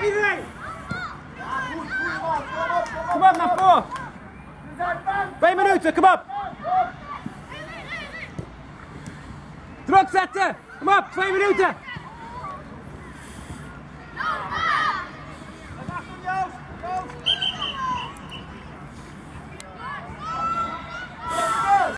Iedereen! Kom op naar voren! 2 minuten, kom op! Druk zetten! Kom op, 2 minuten!